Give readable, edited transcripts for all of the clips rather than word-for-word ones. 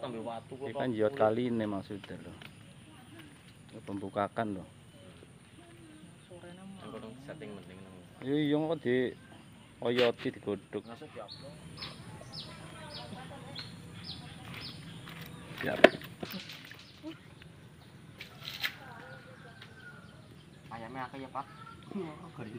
ambil watu kok. Ini kan jiot kali ini maksudnya loh. Pembukakan loh. Sore nama. Yang setting penting nang. Iya kok di oyoti digodhog. Ngasih diupload. Siap. Ayamnya akeh ya, Pak. Gari.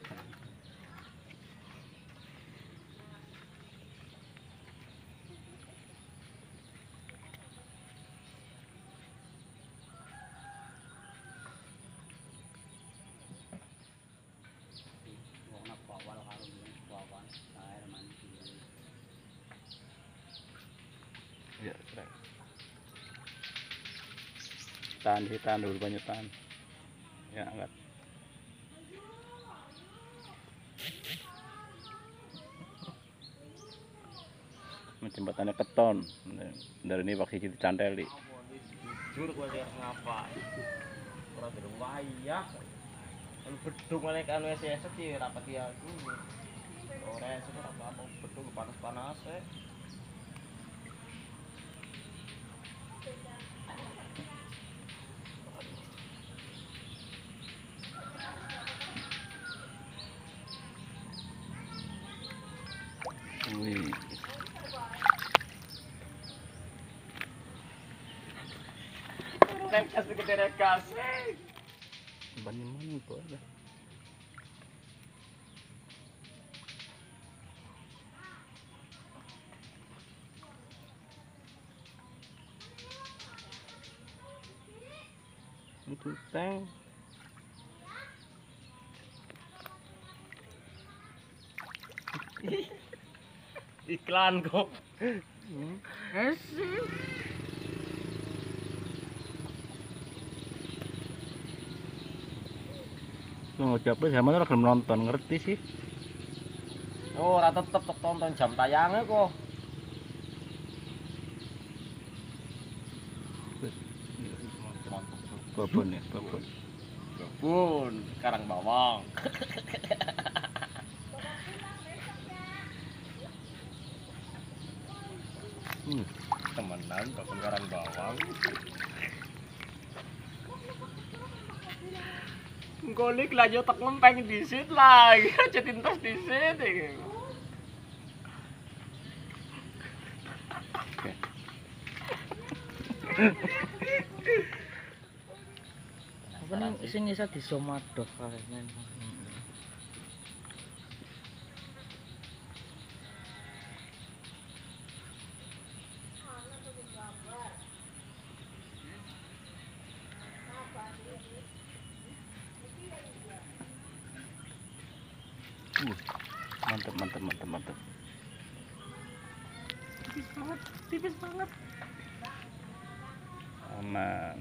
Ya, tahan dulu banyak tahan. Ya, angkat. Jembatannya keton. Dari ini pakai gitu canteli. Jujur gua lihat ngapa. Ora dereng wayah. Kan bedung nek anu SS iki rapat ya aku. Ora esuk ora apa bedung panas-panas e. Wih. Rekas gede rekas. Banyak mana itu ada. Itu teng. Iklan kok. Tunggu siapa zaman orang belum nonton ngerti sih. Oh, ora tetep tonton jam tayangnya kok. Babon ya, babon. Babon, Karang Bawang. Temenan babon Karang Bawang. Golik lah yo tek ngempeng disit lah. Aja tintas disit iki. Apa nih sing bisa disomadoh kayaknya. Mantap. Tipis banget. Aman.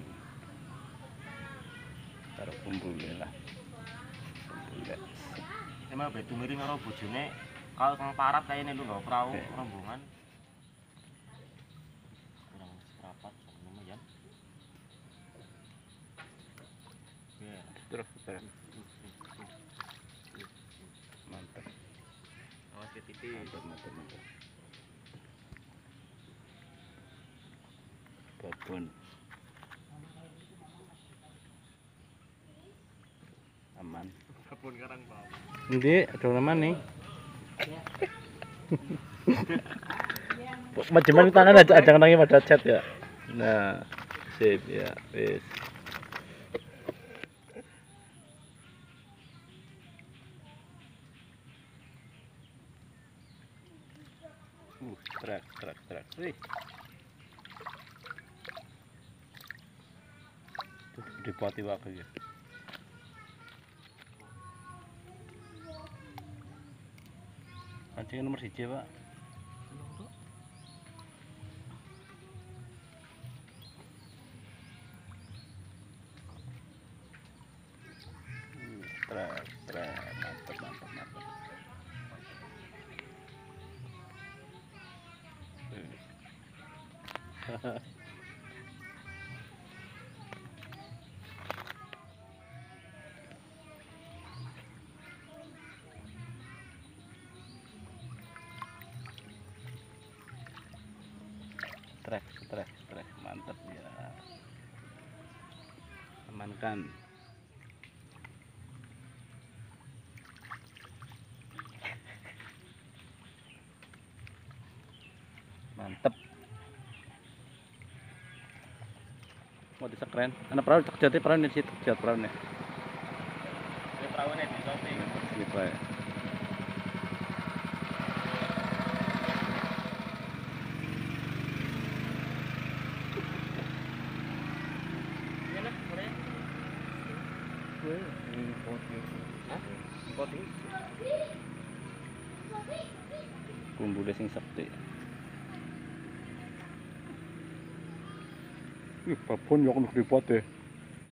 Taruh bumbunya lah. Bumbu Emang betu miring karo bojone kalau kang parat kayaknya lu lho perahu rombongan. Kurang seprapat lumayan. Ya, terus. Mantap. awas ke titik. Mantap. Babon. Aman. Kebun Karang Bawang. Ini ada nama nih. Macam tangan aja nangis pada chat ya. Nah, sip ya, wis. Trek. Wih. Dipoti wae ya. Anjing nomor 1, Pak. Mantap. Strek, mantap ya. Amankan. Mantep. Mau disekren. Ana perahu tak jati perahu di situ, jat perahu nih. Ini perawannya di samping. Gitu ya. Ini lah, boleh. Ini coating. Hah? Coating. Kumbu sing sakti. Ih, babon yo kena dipot deh.